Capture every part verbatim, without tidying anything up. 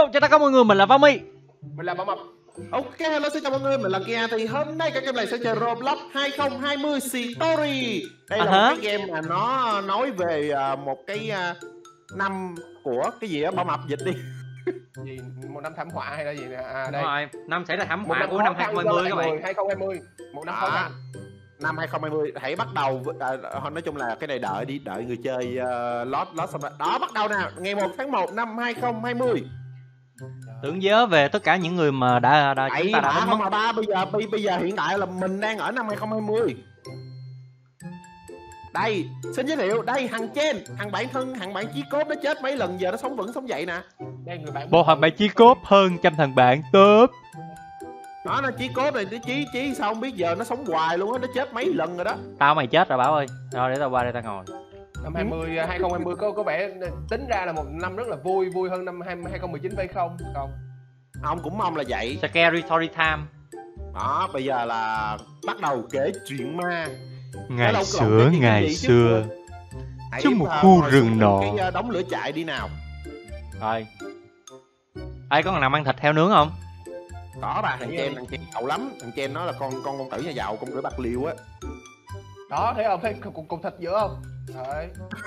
Yo, chào tất cả mọi người, mình là Vami. Mình là Bảo Mập. Ok, hello xin chào mọi người, mình là Kia. Thì hôm nay các game này sẽ chơi Roblox hai không hai không Story. Đây là À một cái game mà nó nói về uh, một cái uh, năm của cái gì á, Bảo Mập dịch đi. Gì, một năm thảm họa hay là gì nè? À Đúng đây. rồi, năm xảy ra thảm Một họa của năm hai không hai không các bạn. hai không hai không, một năm khó À, khăn. năm hai không hai không hãy bắt đầu với- à, nói chung là cái này đợi đi, đợi người chơi uh, lót lót xong rồi. Đó, bắt đầu nè, ngày một tháng một năm hai không hai không. Tưởng nhớ về tất cả những người mà đã đã Ấy chúng ta đã đã đánh không mất. mà ba bây giờ bây, bây giờ hiện tại là mình đang ở năm hai không hai không. Đây, xin giới thiệu, đây thằng trên, thằng bạn thân, thằng bạn chí cốt nó chết mấy lần giờ nó sống vẫn sống dậy nè. Đây người bạn. Bộ thằng bạn chí cốt hơn trăm thằng bạn tốt. Đó, nó chí cốt này, nó chí chí sao không biết giờ nó sống hoài luôn á, nó chết mấy lần rồi đó. Tao mày chết rồi Bảo ơi. Rồi để tao qua đây tao ngồi. Năm hai mươi hai không hai không có có vẻ tính ra là một năm rất là vui, vui hơn năm hai không một chín phải không? Không. Ông cũng mong là vậy. Scary Story Time. Đó, bây giờ là bắt đầu kể chuyện ma. Ngày Lâu xưa, lộn cái gì, ngày cái gì chứ? xưa. Hãy, Trong một uh, khu ngồi rừng xuống nọ. cái uh, đống lửa chạy đi nào. Rồi. Ai có thằng nào ăn thịt heo nướng không? Có bà, thằng Chen, thằng Chen giàu lắm. Thằng Chen nó là con con công tử nhà giàu, công tử bạc liêu á. Đó, thấy không? Thấy cục cục thịt giữa không? Đấy.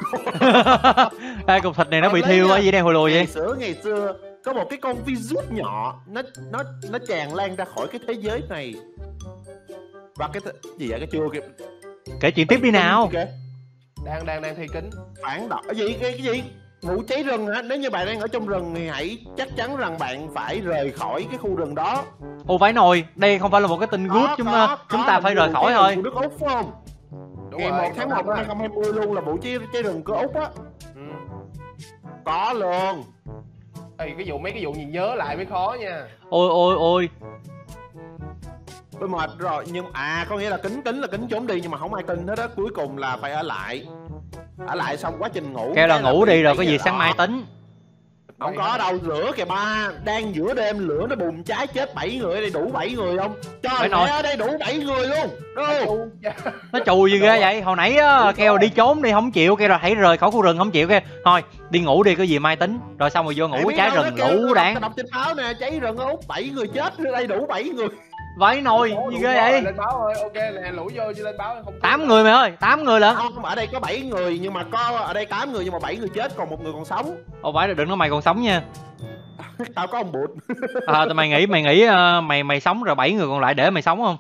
Ai cục thịt này nó bị thiêu á, gì đang hồi lùi Ngày vậy? xưa ngày xưa có một cái con virus nhỏ, nó nó nó tràn lan ra khỏi cái thế giới này. Và cái th- gì vậy, cái chưa kịp. Kể chuyện tiếp đi nào. Kìa. Đang đang đang thi kính. Phản đỏ cái gì, cái, cái gì vụ cháy rừng hả? Nếu như bạn đang ở trong rừng thì hãy chắc chắn rằng bạn phải rời khỏi cái khu rừng đó. Ồ phải nồi, đây không phải là một cái tin good, Có, chúng có, chúng có, ta là phải vụ rời khỏi cháy thôi. rừng của nước Úc phải không? Đúng Ngày rồi, một tháng một năm đó. hai không hai không luôn là vụ cháy cháy rừng của Úc á. Ừ. Có luôn. Ê, cái vụ mấy cái vụ nhìn nhớ lại mới khó nha. Ôi ôi ôi. Tôi mệt rồi, nhưng à có nghĩa là kính tính là kính trốn đi nhưng mà không ai tin hết á, cuối cùng là phải ở lại. Ở lại xong quá trình ngủ. Kêu là cái ngủ bị đi rồi thấy có gì đó. sáng mai tính. Không có đâu, lửa kìa ba, đang giữa đêm lửa nó bùng cháy chết bảy người ở đây, đủ bảy người không? Trời Phải nói. ơi, ở đây đủ bảy người luôn. Đâu? Nó chùi gì ghê vậy? Hồi nãy á, kêu đi trốn đi không chịu, kêu là hãy rời khỏi khu rừng không chịu, kêu thôi đi ngủ đi có gì mai tính. Rồi xong rồi vô ngủ cháy rừng ngủ đáng. Đọc trên báo nè, cháy rừng ở Úc bảy người chết, ở đây đủ bảy người. Vãi nồi gì ghê vậy? Lên báo thôi, ok nè, lũ vô chứ lên báo không. Tám người mày ơi, tám người lận. Không, ở đây có bảy người nhưng mà có ở đây tám người nhưng mà bảy người chết còn một người còn sống. Ồ phải, đừng nói mày còn sống nha. Tao có ông bụt. À, mày nghĩ mày nghĩ uh, mày mày sống rồi bảy người còn lại để mày sống không?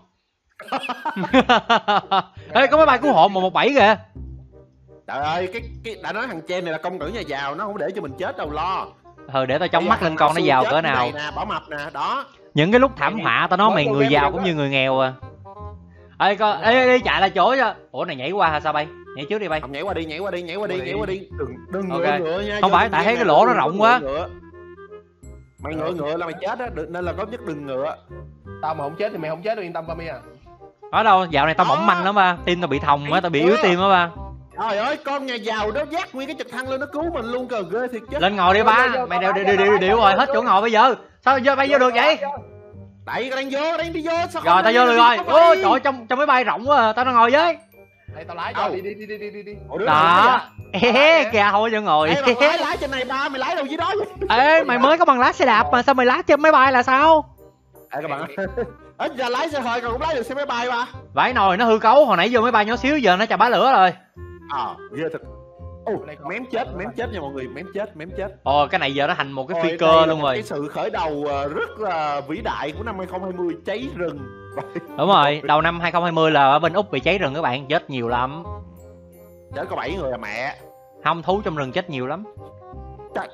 Ê, có máy bay cứu hộ một một bảy kìa. Trời ơi, cái cái đã nói thằng Chen này là công tử nhà giàu, nó không để cho mình chết đâu lo. Ừ để tao chống mắt lên con nó giàu cỡ nào. Nè, Bảo Mập nè, đó. Những cái lúc thảm họa tao nói mày người giàu cũng như người nghèo à. Ê con, ê đi chạy lại chỗ cho. Ủa này nhảy qua hả sao bay? Nhảy trước đi bay. Không, nhảy qua đi, nhảy qua đi, nhảy qua đi, nhảy qua đi. Đừng đừng ngựa Ok. ngựa nha. Không phải, tại thấy cái lỗ nó rộng quá. Mày ngựa ngựa là mày chết á, nên là tốt nhất đừng ngựa. Tao mà không chết thì mày không chết đâu, yên tâm Vami à. Ở đâu, dạo này tao mỏng manh lắm ba, tim tao bị thòng á, tao bị yếu tim á ba. Trời ơi, con nhà giàu đó dắt nguyên cái trực thăng lên nó cứu mình luôn, cờ ghê thiệt chứ. Lên ngồi đi ba, mày đều đều đều đều rồi, hết chỗ ngồi bây giờ. Sao giờ bay vô được vậy? Đẩy cái đang vô, đang đi vô. Sao Rồi tao vô được rồi. Ôi trời, trong trong máy bay rộng quá à, tao đang ngồi với. Đây tao lái cho, đi đi đi đi đi đi. Đó. Ê kìa thôi cho ngồi. Ê, lái lái trên này ba, mày lái đâu dưới đó vậy? Ê mày mới có bằng lái xe đạp mà sao mày lái trên máy bay là sao? Ê các bạn. Ít giờ lái xe hơi còn cũng lái được xe máy bay ba. Vãi nồi nó hư cấu, hồi nãy vô máy bay nhỏ xíu giờ nó chà bá lửa rồi. Ờ, ghê thật. Ồ, mém chết, mém chết nha mọi người, mém chết, mém chết. Ồ cái này giờ nó thành một cái Ôi, phi cơ luôn cái rồi. Cái sự khởi đầu rất là vĩ đại của năm hai không hai không, cháy rừng. Đúng rồi, đầu năm hai không hai không là ở bên Úc bị cháy rừng các bạn, chết nhiều lắm. Chết có bảy người à mẹ. Không, thú trong rừng chết nhiều lắm. Trời.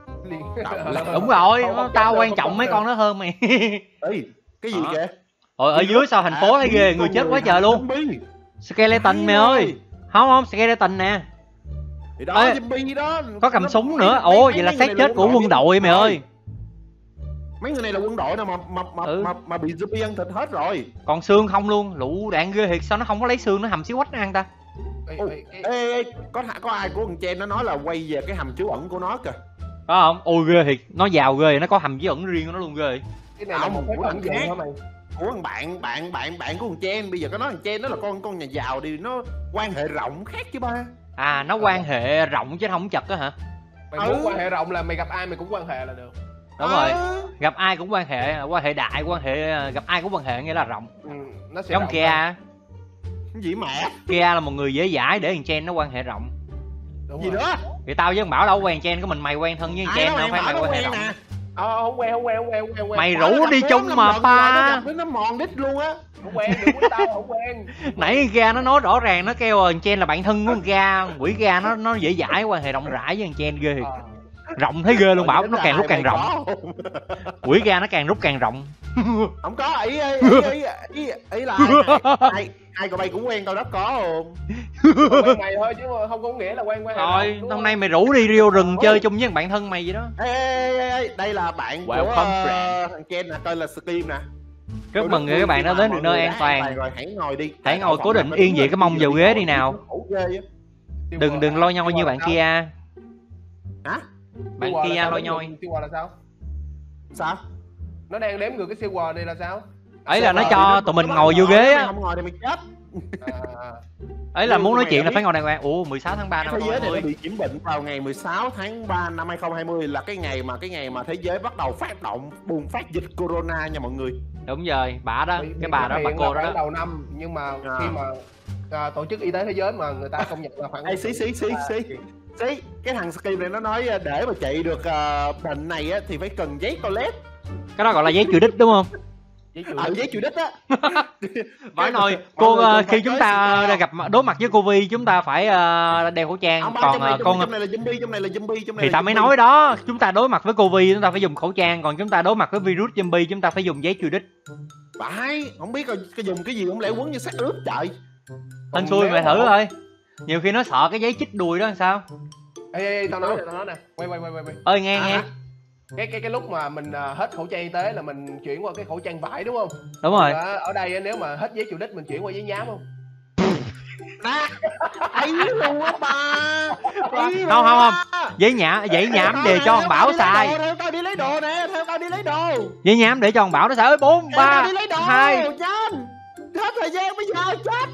Đúng rồi, tao quan trọng mấy con nó hơn mày. Ê, cái gì Đó. kìa? Ôi ở dưới sao thành phố thấy ghê, người chết quá trời luôn. Skeleton mày ơi. Không không, skeleton nè. Thì đó, Ê, zombie đó. có cầm súng nữa. Ồ vậy là xác chết của quân đội mày ơi. Mấy người này là quân đội nào mà mà mà Ừ. mà, mà bị zombie ăn thịt hết rồi. Còn xương không luôn, lũ đạn ghê thiệt, sao nó không có lấy xương nó hầm xíu quách nó ăn ta? Ê, Ồ, ê, ê. ê, ê, có có ai của thằng Chen nó nói là quay về cái hầm trú ẩn của nó kìa. Có không? Ôi ghê thiệt, nó giàu ghê, nó có hầm bí ẩn riêng của nó luôn ghê. Cái này là một cái ẩn dụ hả mày? Của thằng bạn bạn bạn bạn của thằng Chen, bây giờ có nói thằng Chen nó là con con nhà giàu thì nó quan hệ rộng khác chứ ba. À nó quan hệ rộng chứ không chật á hả? Mày muốn quan hệ rộng là mày gặp ai mày cũng quan hệ là được. Đúng rồi. Gặp ai cũng quan hệ, quan hệ đại, quan hệ gặp ai cũng quan hệ nghĩa là rộng. Ừ, nó sẽ Giống Kia. Cái gì mẹ? Kia là một người dễ dãi để thằng Chen nó quan hệ rộng. Đúng Gì rồi. nữa? Thì tao với thằng Bảo đâu quen Chen, có mình mày quen thân với thằng Chen đâu phải mày quan hệ rộng. Ờ, không quen, không quen, không quen, không quen. Mày rủ đi chung mà ba. Nó mòn đít luôn á. Không quen, đừng với tao, không quen. Nãy Ga nó nói rõ ràng, nó kêu thằng Chen là bạn thân của thằng Ga. Quỷ Ga nó nó dễ dãi, quan hệ rộng rãi với thằng Chen ghê. Ờ. Rộng thấy ghê luôn Bảo, nó càng lúc càng rộng. Quỷ Ga nó càng lúc càng rộng. Không có, ý ý ý ý, ý là ai ai của bay cũng quen tao đó có không? Quen mày thôi chứ không có nghĩa là quen quen. Rồi, hôm nay mày rủ đi Rio rừng chơi chung với thằng bạn thân mày vậy đó. Ê, ê, ê, ê, đây là bạn của uh, thằng Ken nè, tên là Steam nè. Rất mừng người các bạn đã đến được nơi an toàn. Rồi hãy ngồi đi. Hãy ngồi cố định yên vị cái mông vào ghế đi nào. Đừng đừng lôi nhoi như bạn kia. Hả? Bạn kia lôi nhoi. Siêu quà là sao? Sao? Nó đang đếm ngược cái siêu quà này là sao? Ấy là nó cho tụi mình ngồi vô ghế á. Không ngồi thì mày chết. Ấy là muốn nói chuyện là phải ngồi đàng hoàng. Ủa mười sáu tháng ba năm thế giới này hai nó bị nhiễm bệnh vào ngày mười sáu tháng ba năm hai không hai không, là cái ngày mà cái ngày mà thế giới bắt đầu phát động bùng phát dịch corona nha mọi người. Đúng rồi, bà đó, cái bà đó, bà cô đó đó. Đầu năm nhưng mà khi mà à, tổ chức y tế thế giới mà người ta công nhận là khoảng. Ê xí xí xí xí xí cái thằng Skim này nó nói để mà trị được uh, bệnh này á thì phải cần giấy toilet. Cái đó gọi là giấy chữ đích đúng không? Giấy chữ ừ, giấy chữ đích á. Phải nói cô uh, khi chúng ta gặp đối mặt với Covid chúng ta phải uh, đeo khẩu trang. Không, còn trong này, uh, con trong này là zombie, trong này là zombie, trong này thì là ta mới zombie. nói đó, chúng ta đối mặt với Covid chúng ta phải dùng khẩu trang, còn chúng ta đối mặt với virus zombie chúng ta phải dùng giấy chữ đích. Phải, không biết cái dùng cái gì cũng lẽ quấn như xác ướp trời. Anh xui mày thử thôi. Nhiều khi nó sợ cái giấy chích đùi đó làm sao? Ê, ê, ê tao nói nè, tao nói nè. Quay quay quay quay. Ơi nghe à, nghe. Cái cái cái lúc mà mình uh, hết khẩu trang y tế là mình chuyển qua cái khẩu trang vải đúng không? Đúng rồi. Ở, ở đây nếu mà hết giấy chữ đích mình chuyển qua giấy nhám không? Nè, ấy luôn á ba. Không không không. Giấy nhảm, giấy nhảm để cho thằng Bảo xài. Theo tao đi lấy đồ nè, theo tao đi lấy đồ. Giấy nhảm để cho thằng Bảo nó xài. Bốn, ba, hai. Hết thời gian bây giờ chết.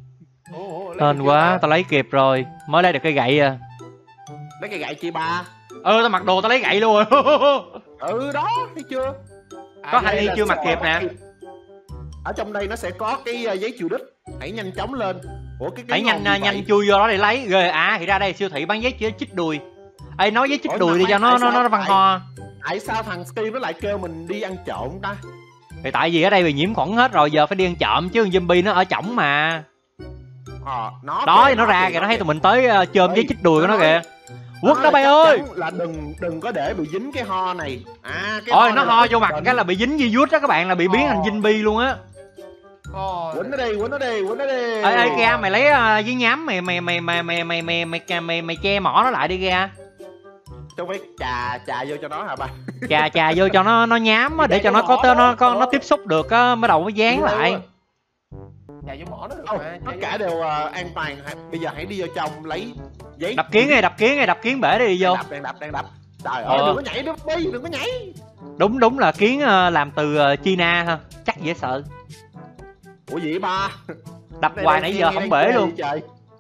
Hên quá, tao lấy kịp rồi. Mới lấy được cây gậy à. Lấy cây gậy chị ba. Ừ, tao mặc đồ tao lấy gậy luôn rồi. Ừ đó, thấy chưa? Có hai y chưa mặc kịp nè. Ở trong đây nó sẽ có cái giấy chữ đích. Hãy nhanh chóng lên. Ủa cái hãy nhanh nhanh chui vô đó để lấy. Rồi à thì ra đây siêu thị bán giấy chích đùi. Ê nói giấy chích đùi đi cho nó nó nó văn ho. Tại sao thằng Steve nó lại kêu mình đi ăn trộm ta? Thì tại vì ở đây bị nhiễm khuẩn hết rồi, giờ phải đi ăn trộm chứ zombie nó ở trỏng mà. Ờ, nó đó nó, nó ra kìa, nó thấy tụi mình tới uh, chôm giấy chích đùi của nó kìa. Quất đó bay ơi. Là đừng đừng có để bị dính cái ho này. À cái ôi nó ho vô mặt cái là bị dính virus đó các bạn, là bị biến thành zombie luôn á. Quýnh nó đi, quýnh nó đi, quýnh nó đi. Ê ê Ga, mày lấy uh, giấy nhám mày mày mày mày mày mày mày mày mày mày che mỏ nó lại đi Ga. Cho phải trà trà vô cho nó hả ba? Trà trà vô cho nó nó nhám á, để cho nó có tơ nó có nó tiếp xúc được á mới đầu mới dán lại. Trà vô mỏ nó được mà. Tất cả đều uh, an toàn. Bây giờ hãy đi vô trong lấy giấy. Đập kiến đi, đập kiến đi, đập kiến bể đi vô. Đập, đang đập, đang đập. Trời ơi, đừng có nhảy đừng đi, đừng có nhảy. Đúng đúng là kiến uh, làm từ uh, China ha, chắc dễ sợ. Ủa gì ba? Đập hoài nãy giờ không bể luôn. Trời.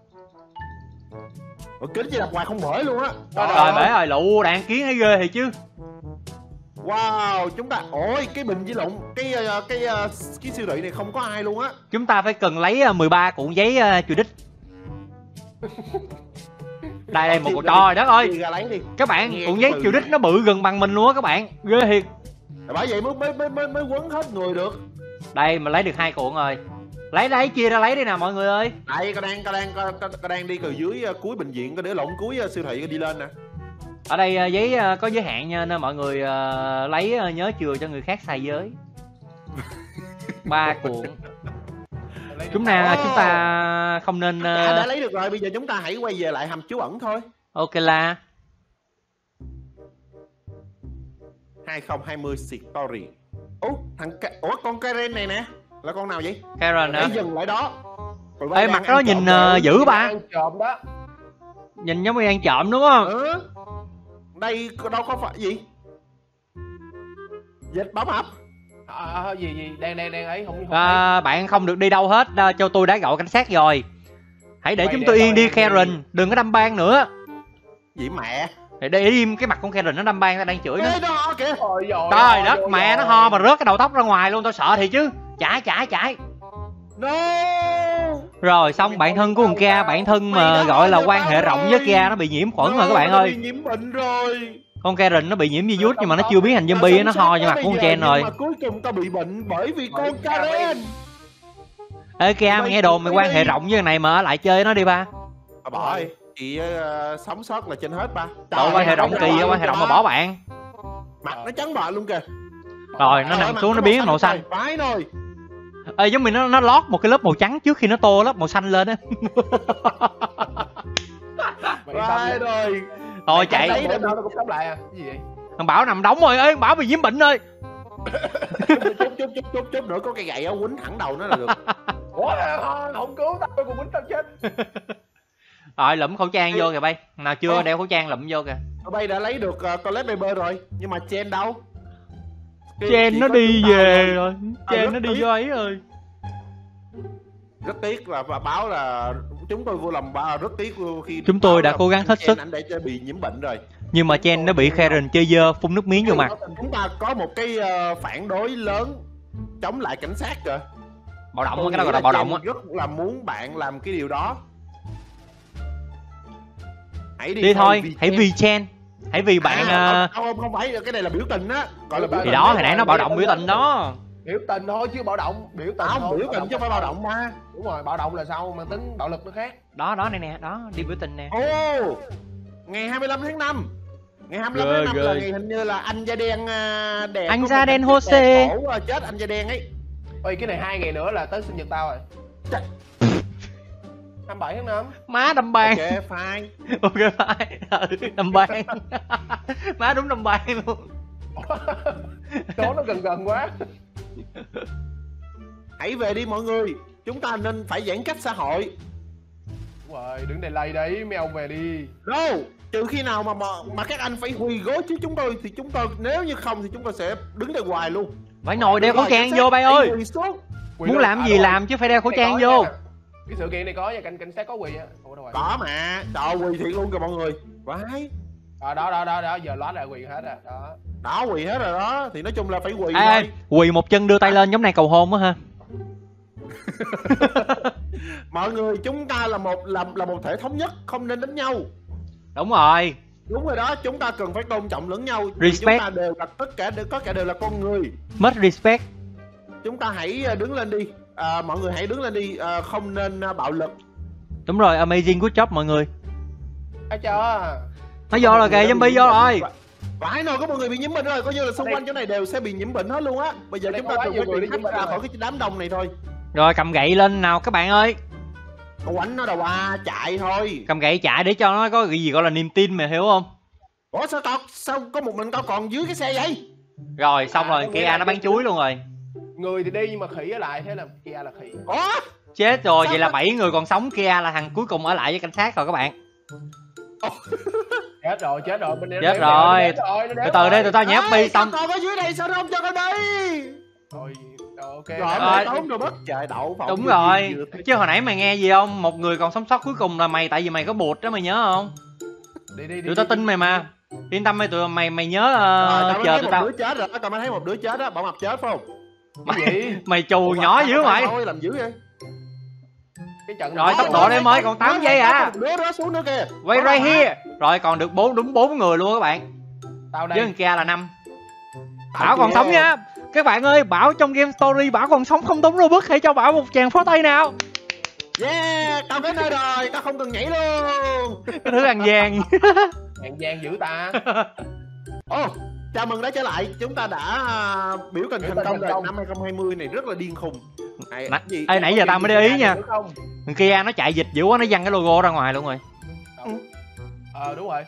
Ủa kính gì đập hoài không bể luôn á. Trời bể rồi, lụ đạn kiến thấy ghê thì chứ. Wow, chúng ta ôi cái bình di lộn cái uh, cái uh, cái siêu thị này không có ai luôn á. Chúng ta phải cần lấy uh, mười ba cuộn giấy uh, chữ đích. Đây đây một cuộn, trời đất ơi. Các bạn, cuộn giấy chữ đích nó bự gần bằng mình luôn á các bạn, ghê thiệt. Bởi vậy mới mới mới mới quấn hết người được. Đây mà lấy được hai cuộn rồi. Lấy lấy chia ra lấy đi nào mọi người ơi. Đây con đang con đang con, con đang đi từ dưới uh, cuối bệnh viện, con để lộn cuối uh, siêu thị đi lên nè. Ở đây uh, giấy uh, có giới hạn nha, nên mọi người uh, lấy uh, nhớ chừa cho người khác xài giới. Ba cuộn. Chúng ta chúng ta không nên uh... đã, đã lấy được rồi, bây giờ chúng ta hãy quay về lại hầm trú ẩn thôi. Ok là hai không hai không story. Ủa thằng ủa con Karen này nè là con nào vậy? Karen hả? Hãy dừng lại đó. Ê mặt nó nhìn uh, dữ ba. Trộm đó. Nhìn giống như ăn trộm đúng không? Ừ. Đây đâu có phải gì? Dịch bấm hấp. À, à, gì gì đang đang đang ấy không, không à, bạn không được đi đâu hết, à, cho tôi đã gọi cảnh sát rồi. Hãy để Vậy chúng tôi yên đi Karen, đừng có đâm ban nữa. Gì mẹ? Để để im cái mặt con Karen nó đâm ban ta đang chửi nó. Ê, nó ho kìa. Trời ơi, Trời đất ơi, mẹ, ơi. nó ho mà rớt cái đầu tóc ra ngoài luôn, tao sợ thì chứ. Chạy chạy chạy. No. Rồi xong bạn thân của con Kia, bạn thân mà gọi là quan hệ rộng với Kia nó bị nhiễm khuẩn rồi các bạn ơi. Bị nhiễm bệnh rồi. Con Karen nó bị nhiễm virus nhưng mà nó chưa biến thành zombie, nó ho cho mặt của con Chen rồi. Nhưng mà cuối cùng tao bị bệnh bởi vì con Karen. Ê Kia, mày nghe đồn mày quan hệ rộng với thằng này mà ở lại chơi với nó đi ba. À, bỏ đi. Chị uh, sống sót là trên hết ba. Trời, quan hệ rộng kỳ vậy, quan hệ rộng mà bỏ bạn. Mặt nó trắng bệch luôn kìa. Rồi nó nằm xuống nó biến màu xanh. Vãi rồi. Ê giống mình nó nó lót một cái lớp màu trắng trước khi nó tô lớp màu xanh lên á. Vãi rồi. Thôi chạy. Thấy đâu nó cũng sống lại à? Cái gì vậy? Thằng Bảo nằm đóng rồi, ê thằng Bảo bị dính bệnh ơi. Chút chút chút chút chút nữa có cây gậy ở quýnh thẳng đầu nó là được. Ủa không cứu tao, tôi còn quýnh tao chết. Rồi lụm khẩu trang vô kìa bay. Nào chưa đeo khẩu trang lụm vô kìa. Bay đã lấy được uh, toilet paper rồi, nhưng mà Chen đâu? Chen nó đi về rồi. Chen nó đi vô ấy rồi. Rất tiếc là và báo là chúng tôi vô lòng ba rất tiếc khi chúng tôi đã cố gắng hết sức. Anh đã bị nhiễm bệnh rồi. Nhưng mà Chen nó bị Karen chơi dơ phun nước miếng vô mặt. Chúng ta có một cái uh, phản đối lớn chống lại cảnh sát kìa. Bạo động á, cái đó gọi là bạo động á. Rất là muốn bạn làm cái điều đó. Hãy đi, đi thôi, vì hãy vì Chen. Hãy vì bạn à, uh... không, không, không phải, cái này là biểu tình á. Gọi là biểu thì tình đó, hồi nãy nó bạo động biểu tình đó. Biểu tình thôi chứ bạo động, biểu tình không, thôi. biểu tình chứ không phải bạo động mà. Đúng rồi, bạo động là sao, mang tính bạo lực nó khác. Đó, đó này nè, đó, đi biểu tình nè. Ồ, oh, ngày hai mươi lăm tháng năm. Ngày hai mươi lăm tháng năm là ngày hình như là anh da đen đẹp. Anh da đen Jose. Cổ chết anh da đen ấy. Ôi cái này hai ngày nữa là tới sinh nhật tao rồi. Trời. hai mươi bảy tháng năm. Má đâm ban. Ok fine. Ok fine. Đâm ban. Má đúng đâm ban luôn. Số nó gần gần quá. Hãy về đi mọi người. Chúng ta nên phải giãn cách xã hội. Đúng rồi, đứng đây lay đấy, mấy ông về đi. No, trừ khi nào mà, mà mà các anh phải quỳ gối chứ chúng tôi thì chúng tôi nếu như không thì chúng tôi sẽ đứng đây hoài luôn. Phải ngồi đeo khẩu trang vô bay ơi. Muốn làm gì làm chứ phải đeo khẩu trang vô. Cái sự kiện này có nha, cảnh cảnh sát có quỳ á. Có mà, trời quỳ thiệt luôn kìa mọi người. Vãi. À, đó đó đó đó, giờ lót lại quỳ hết rồi đó. Đó quỳ hết rồi đó, thì nói chung là phải quỳ à, thôi. Quỳ một chân đưa tay lên giống này cầu hôn á ha. Mọi người chúng ta là một là là một thể thống nhất, không nên đánh nhau. Đúng rồi. Đúng rồi đó, chúng ta cần phải tôn trọng lẫn nhau. Respect. Chúng ta đều là tất cả đều tất cả đều là con người. Mất respect. Chúng ta hãy đứng lên đi. À, mọi người hãy đứng lên đi, à, không nên bạo lực. Đúng rồi, amazing good job mọi người. Thấy chưa? Nó vô rồi kìa, zombie vô rồi. Phải rồi, có mọi người bị nhiễm bệnh rồi, coi như là xung quanh chỗ này đều sẽ bị nhiễm bệnh hết luôn á. Bây giờ chúng ta cần phải tìm cách ra khỏi cái đám đông này thôi. Rồi cầm gậy lên nào các bạn ơi. Quánh nó đầu qua, chạy thôi. Cầm gậy chạy để cho nó có cái gì gọi là niềm tin mày hiểu không? Ủa sao tao, sao có một mình tao còn dưới cái xe vậy? Rồi xong rồi, Kia nó bán chuối luôn rồi. Người thì đi nhưng mà khỉ ở lại, thế là Kia là khỉ. Ủa? Chết rồi, vậy là bảy người còn sống, Kia là thằng cuối cùng ở lại với cảnh sát rồi các bạn. Chết rồi, chết rồi, bên chết rồi. Từ từ đây tụi tao nhét bi xong. Còn ở dưới này sao nó không cho con đi? Rồi, ok. Rồi, rồi. Tốn rồi bất trời đậu phòng. Đúng rồi. Chứ hồi nãy mày nghe gì không? Một người còn sống sót cuối cùng là mày, tại vì mày có bụt đó mày nhớ không? Đi đi đi. Tụi tao tin mày mà. Yên tâm đi, tụi mày mày nhớ uh, rồi, chờ tụi tao. Một đứa chết rồi, tao mới thấy một đứa chết á, bảo mập chết phải không? Mày, mày trù nhỏ dữ mày. Thôi làm dữ vậy. Cái trận rồi tốc độ đây mới còn tám giây à. Một đứa đó xuống nữa kìa. Quay right here. Rồi còn được bốn đúng bốn người luôn các bạn. Tao đây. Với thằng Kia là năm. Bảo còn sống nha. Các bạn ơi, Bảo trong game story Bảo còn sống không tốn Robux, hãy cho Bảo một tràng pháo tay nào. Yeah, tao đến nơi rồi, tao không cần nhảy luôn. Cái thứ hàng vàng. Hàng vàng dữ ta. Ồ, oh, chào mừng đã trở lại. Chúng ta đã uh, biểu tình thành công rồi. Năm hai không hai không này rất là điên khùng. Này, gì? Ê, nãy giờ tao mới để ý nha. Thằng Kia nó chạy dịch dữ quá, nó văng cái logo ra ngoài luôn rồi. Ờ à, đúng rồi.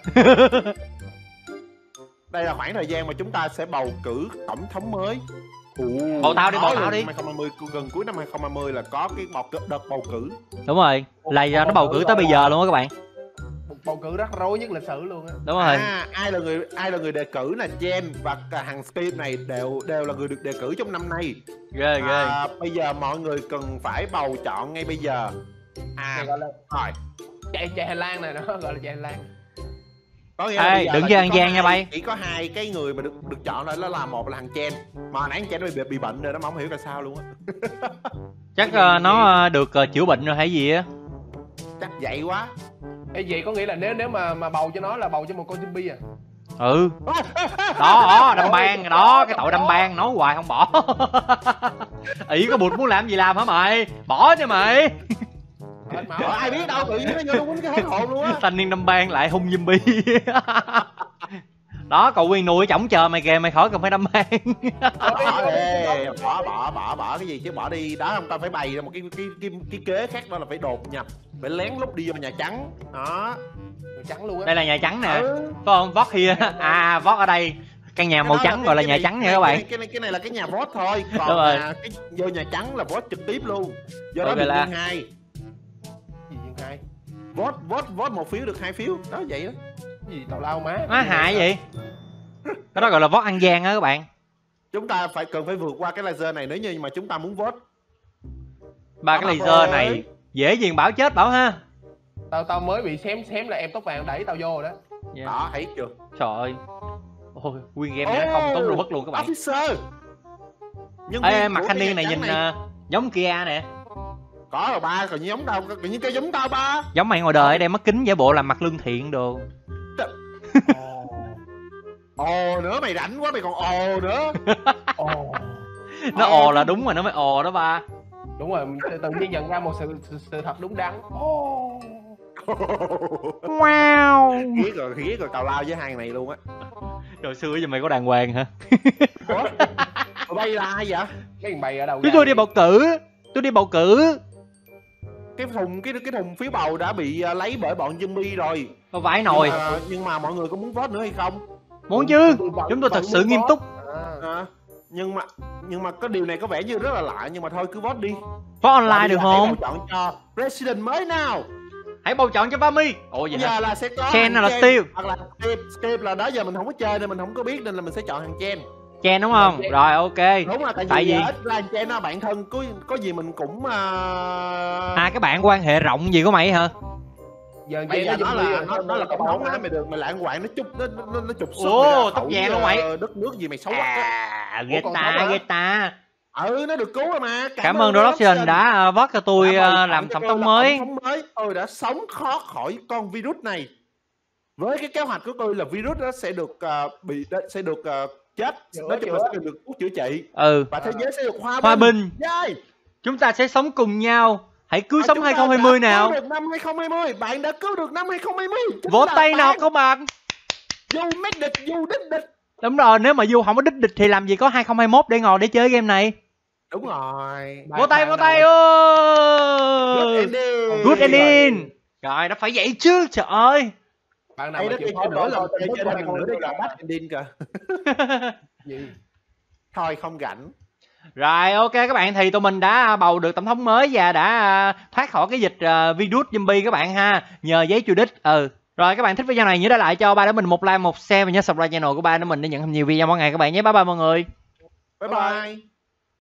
Đây là khoảng thời gian mà chúng ta sẽ bầu cử tổng thống mới. Bầu tao đi, bầu tao đi. hai không hai không, gần cuối năm hai không hai không là có cái bầu đợt bầu cử. Đúng rồi, là nó bầu cử tới bây giờ luôn á các bạn. Một bầu cử rắc rối nhất lịch sử luôn á. Đúng rồi. À, ai là người ai là người đề cử là Jen và cả hàng Steam này đều đều là người được đề cử trong năm nay. Ghê ghê. À, bây giờ mọi người cần phải bầu chọn ngay bây giờ. À, gọi là rồi. Chạy chạy hành lang này, nó gọi là chạy hành lang. Có nghĩa là bây Ê giờ đừng là chơi chỉ ăn có gian nha hai- bay. Chỉ có hai cái người mà được được chọn thôi, đó là một là thằng Chen. Mà hồi nãy thằng Chen nó bị, bị bệnh rồi, nó không hiểu là sao luôn á. Chắc ờ, nó ờ, được ờ, chữa bệnh rồi hay gì á. Chắc vậy quá. Ê, vậy có nghĩa là nếu nếu mà mà bầu cho nó là bầu cho một con zombie à? Ừ. Đó đó đâm ban đó, cái tội đâm ban nói hoài không bỏ. Ý có bụt muốn làm gì làm hả mày, bỏ chứ mày. Hết máu. Ủa, ai biết đâu, tự nhiên nó vô nó quýnh cái hết hồn luôn á. Thanh niên đâm ban lại hung zombie. Đó cậu Nguyên nuôi chổng chờ mày kìa, mày khỏi cần phải đâm ban. Bỏ đi, bỏ bỏ bỏ bỏ cái gì chứ, bỏ đi đó. Không, tao phải bày ra một cái cái cái, cái kế khác, đó là phải đột nhập, phải lén lút đi vô nhà trắng đó. Trắng luôn á. Đây là nhà trắng nè, Ừ. phải không? Vót here, à vót ở đây, căn nhà Cái màu đó trắng cái- gọi là cái nhà này- trắng cái nha các này- bạn. cái này cái này là cái nhà vote thôi, còn Đúng rồi. mà cái vô nhà trắng là vote trực tiếp luôn. Do đó Ok được là- nhân hai. Gì vậy hai? Vote vote vote một phiếu được hai phiếu đó, vậy đó. Gì tào lao má. Má hại vậy. Cái đó gọi là vót ăn gian á các bạn. Chúng ta phải cần phải vượt qua cái laser này nếu như mà chúng ta muốn vote. Ba cái Mà laser rồi. này dễ gì bảo chết bảo ha. Tao tao mới bị xém xém là em tóc vàng đẩy tao vô rồi đó. Yeah. Đó, thấy chưa? Trời ơi. Ôi, nguyên game này nó không tốn đồ mất luôn các bạn. Officer. Nhân Ê, viên mặt của thanh cái niên nhà này trắng nhìn ờ, giống Kia nè. Có rồi ba, còn như giống đâu, còn như cái giống tao ba. Giống mày ngoài đời đem mắt kính giả bộ làm mặt lương thiện đồ. Ồ nữa, mày rảnh quá mày còn ồ nữa. Ồ. Nó Ờ, ồ là đúng rồi, nó mới ồ đó ba. Đúng rồi, tự tự nhiên nhận ra một sự sự, sự thật đúng đắn. Ồ. Wow. Ghét rồi, ghét rồi, tào lao với hai này luôn á. Rồi xưa giờ mày có đàng hoàng hả? Ủa? Tụi bay là ai vậy? Cái thằng bày ở đâu Chứ ra? tôi đi bầu cử. Tôi đi bầu cử. Cái thùng cái cái thùng phiếu bầu đã bị à, lấy bởi bọn zombie rồi. Có vãi nồi. Nhưng mà, nhưng mà mọi người có muốn vote nữa hay không? Muốn chứ. Tôi vẫn- Chúng tôi thật vẫn sự muốn nghiêm vote. túc. À. À, nhưng mà nhưng mà có điều này có vẻ như rất là lạ, nhưng mà thôi cứ vote đi. Có Và online bây được giờ hãy không? bầu chọn cho president mới nào. Hãy bầu chọn cho Vami. Ồ vậy Bây hả? giờ là sẽ có Chen thằng hay là Steve? hoặc là Steve. Steve là đó giờ mình không có chơi nên mình không có biết, nên là mình sẽ chọn thằng Chen. Chen đúng không? Chen. Rồi ok. Đúng là tại, Tại vì vì- ít ra thằng Chen nó bạn thân, có có gì mình cũng uh... À cái bạn quan hệ rộng gì của mày hả? Giờ bây giờ nó zombie là rồi, nó, nó là tổng bầu thống á, hả? mày được mày lạng quạng nó chụp nó nó, nó chụp xuất Ồ, mày ra tóc khỏi, vàng luôn mày. ờ, đất nước gì mày xấu quá á. À ghê còn ta sống hả? ghê ta. Ừ, nó được cứu rồi mà. Cảm ơn Rodoption đã uh, vote cho tôi Đã bầu uh, chọn làm cho tổng tôi thống là mới. tổng thống mới. Tôi đã sống khó khỏi con virus này. Với cái kế hoạch của tôi là virus nó sẽ được uh, bị sẽ được uh, chết, Chữa, nói chung là chữa. sẽ được thuốc chữa trị Ừ. và thế giới sẽ được hòa bình. Hòa bình. Yay. Chúng ta sẽ sống cùng nhau. Hãy cứu Và sống chúng hai ta không hai đã không nào. cứu được năm hai không hai không. Bạn đã cứu được năm hai không hai không. Chính Vỗ là tay nào bạn. các bạn. Dù mét địch, dù đích địch. Đúng rồi, nếu mà Du không có đích địch thì làm gì có hai không hai mốt để ngồi để chơi game này. Đúng rồi. Bạn- Vỗ tay bạn vỗ nào tay. mà- ô. Good ending. Good ending. Rồi nó phải vậy chứ trời ơi. Bạn nào Đây mà nó chịu chơi khó nữa là coi chơi tin chơi tức thêm lần nữa để chọn của bad ending kìa. gì? Thôi không rảnh. Rồi ok các bạn, thì tụi mình đã bầu được tổng thống mới và đã à, thoát khỏi cái dịch à, virus zombie các bạn ha, nhờ giấy chủ đích. Ừ. Rồi các bạn thích video này nhớ để lại cho ba đứa mình một like một share và nhớ subscribe channel của ba đứa mình để nhận thêm nhiều video mỗi ngày các bạn nhé. Bye bye mọi người. Bye Bye bye. bye.